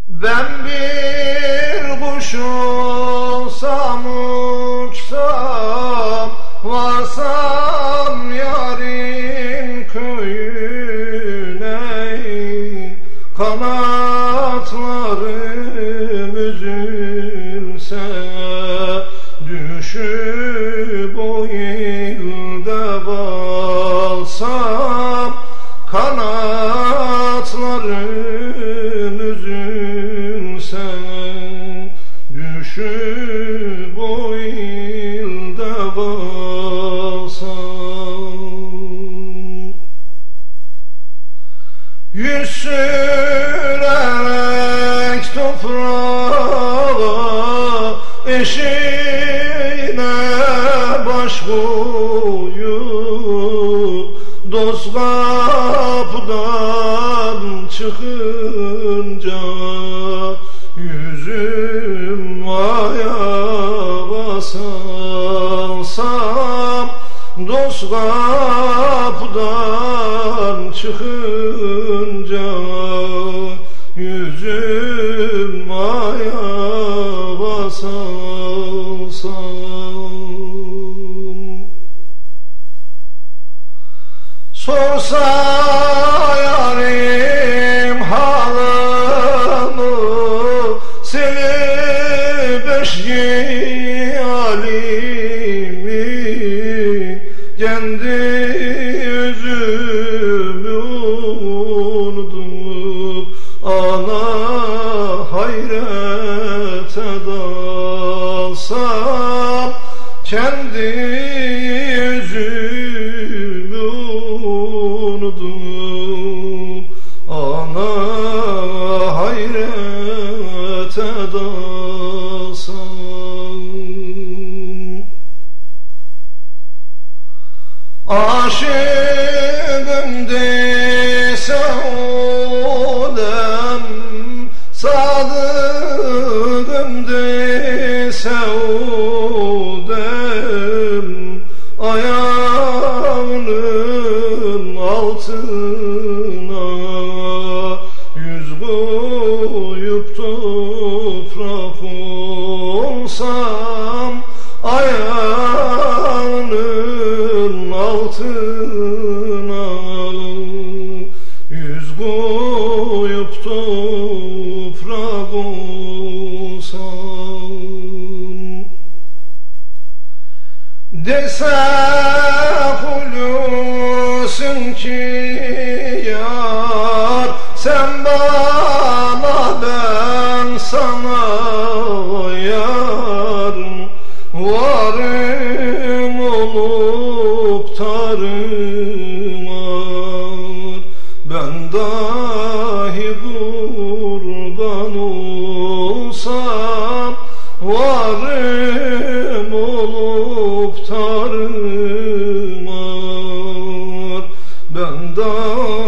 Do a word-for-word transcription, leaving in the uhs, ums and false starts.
Ben bir kuş olsam, uçsam, varsam yarın köyüne, kanatlarım üzülse, düşüp o ilde kalsam, kanatlarım üzülse, düşüp o ilde kalsam. Yüz sürerek toprağa, eşine baş koyup, dost kapıdan çıkınca, yüzüm aya basarsam, dost kapıdan çıkınca, yüzüm aya basarsam. Sorsa yarim halımı, silip eşki halimi, kendi yüzümü unutup, ana hayrete dalsam, kendi yüzümü unutup, ana hayrete dalsam. Aşığım dese odem, sadıgım dese odem, ayağının altına yüz koyup toprak olsam, ayağının altına yüz koyup toprak olsam. Dese Hulusi'm ki yar, sen bana ben sana yar, varım olup tarımar, ben dahi kurban olsam, varım olup tarımar, ben dahi